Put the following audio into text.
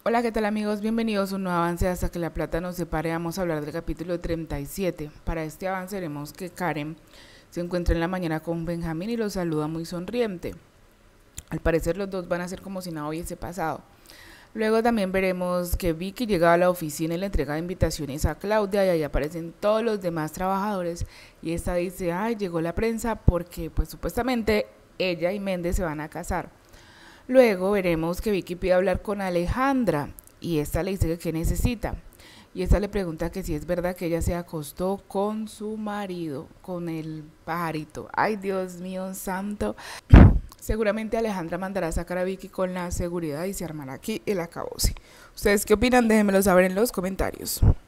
Hola, ¿qué tal amigos? Bienvenidos a un nuevo avance hasta que la plata nos separe. Vamos a hablar del capítulo 37. Para este avance veremos que Karen se encuentra en la mañana con Benjamín y lo saluda muy sonriente. Al parecer los dos van a ser como si nada hubiese pasado. Luego también veremos que Vicky llega a la oficina y le entrega invitaciones a Claudia y ahí aparecen todos los demás trabajadores y esta dice, ay, llegó la prensa porque pues supuestamente ella y Méndez se van a casar. Luego veremos que Vicky pide hablar con Alejandra y esta le dice que qué necesita. Y esta le pregunta que si es verdad que ella se acostó con su marido, con el pajarito. Ay, Dios mío santo. Seguramente Alejandra mandará a sacar a Vicky con la seguridad y se armará aquí el acabose. ¿Ustedes qué opinan? Déjenmelo saber en los comentarios.